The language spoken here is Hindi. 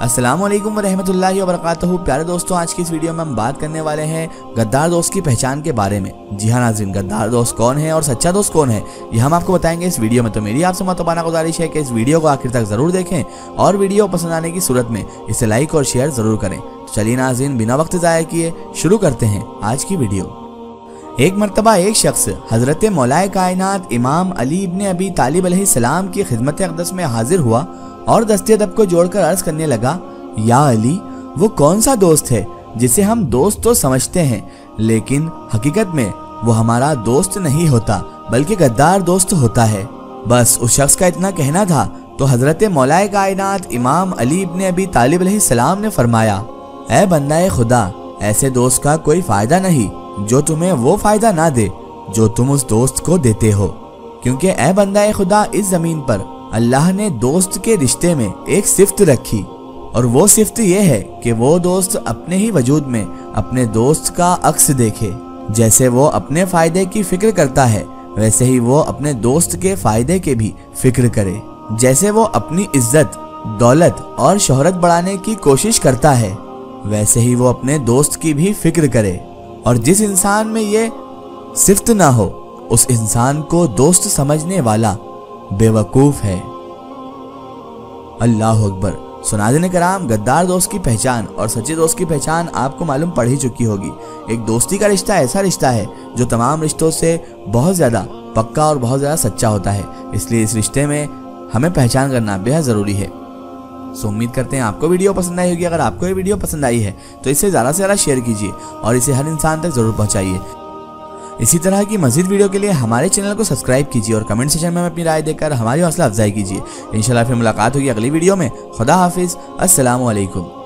अस्सलामुअलैकुम वरहमतुल्लाहि वबरकातुहू। प्यारे दोस्तों, आज की इस वीडियो में हम बात करने वाले हैं गद्दार दोस्त की पहचान के बारे में। जी हाँ नाज़रीन, गद्दार दोस्त कौन है और सच्चा दोस्त कौन है, ये हम आपको बताएंगे इस वीडियो में। तो मेरी आपसे मतबाना गुजारिश है कि इस वीडियो को आखिर तक जरूर देखें और वीडियो पसंद आने की सूरत में इसे लाइक और शेयर जरूर करें। तो चलिए नाज़रीन, बिना वक्त ज़ाया किए शुरू करते हैं आज की वीडियो। एक मरतबा एक शख्स हजरत मौलाए कायनात इमाम अली इब्न अबी तालिब अलैहिस्सलाम की खिदमत अक़दस में हाजिर हुआ और दस्ते अदब को जोड़कर अर्ज करने लगा, या अली, वो कौन सा दोस्त है जिसे हम दोस्त तो समझते हैं लेकिन हकीकत में वो हमारा दोस्त नहीं होता बल्कि गद्दार दोस्त होता है। बस उस शख्स का इतना कहना था तो हजरत मौलाए कायनात इमाम अली इब्न अबी तालिब अलैहिस्सलाम ने फरमाया, ऐ बंदाए खुदा, ऐसे दोस्त का कोई फायदा नहीं जो तुम्हें वो फायदा ना दे जो तुम उस दोस्त को देते हो। क्योंकि ऐ बंदाए खुदा, इस जमीन पर अल्लाह ने दोस्त के रिश्ते में एक सिफ्त रखी और वो सिफ्त ये है कि वो दोस्त अपने ही वजूद में अपने दोस्त का अक्स देखे। जैसे वो अपने फायदे की फिक्र करता है वैसे ही वो अपने दोस्त के फायदे के भी फिक्र करे। जैसे वो अपनी इज्जत, दौलत और शोहरत बढ़ाने की कोशिश करता है वैसे ही वो अपने दोस्त की भी फिक्र करे। और जिस इंसान में ये सिफ्त ना हो उस इंसान को दोस्त समझने वाला बेवकूफ है। अल्लाह अकबर। सुनाज़िन कराम, गद्दार दोस्त की पहचान और सच्चे दोस्त की पहचान आपको मालूम पड़ ही चुकी होगी। एक दोस्ती का रिश्ता ऐसा रिश्ता है जो तमाम रिश्तों से बहुत ज़्यादा पक्का और बहुत ज़्यादा सच्चा होता है, इसलिए इस रिश्ते में हमें पहचान करना बेहद ज़रूरी है। सो उम्मीद करते हैं आपको वीडियो पसंद आई होगी। अगर आपको ये वीडियो पसंद आई है तो इसे ज़्यादा से ज़्यादा शेयर कीजिए और इसे हर इंसान तक ज़रूर पहुंचाइए। इसी तरह की मज़ीद वीडियो के लिए हमारे चैनल को सब्सक्राइब कीजिए और कमेंट सेक्शन में हमें अपनी राय देकर हमारी हौसला अफजाई कीजिए। इंशाल्लाह फिर मुलाकात होगी अगली वीडियो में। खुदा हाफिज़। अस्सलामु अलैकुम।